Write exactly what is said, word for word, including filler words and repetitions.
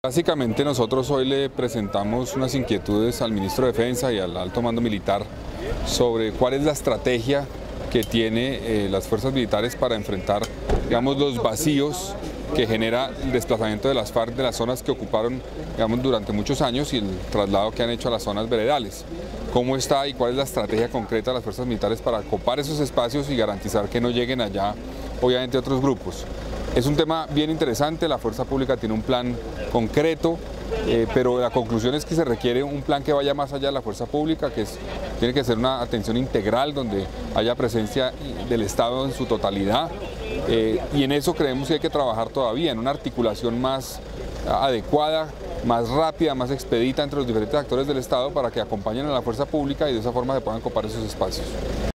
Básicamente nosotros hoy le presentamos unas inquietudes al ministro de Defensa y al alto mando militar sobre cuál es la estrategia que tiene eh, las fuerzas militares para enfrentar, digamos, los vacíos que genera el desplazamiento de las FARC de las zonas que ocuparon, digamos, durante muchos años y el traslado que han hecho a las zonas veredales. ¿Cómo está y cuál es la estrategia concreta de las fuerzas militares para ocupar esos espacios y garantizar que no lleguen allá, obviamente, otros grupos? Es un tema bien interesante, la fuerza pública tiene un plan concreto, eh, pero la conclusión es que se requiere un plan que vaya más allá de la fuerza pública, que es, tiene que ser una atención integral donde haya presencia del Estado en su totalidad, eh, y en eso creemos que hay que trabajar todavía, en una articulación más adecuada, más rápida, más expedita entre los diferentes actores del Estado para que acompañen a la fuerza pública y de esa forma se puedan ocupar esos espacios.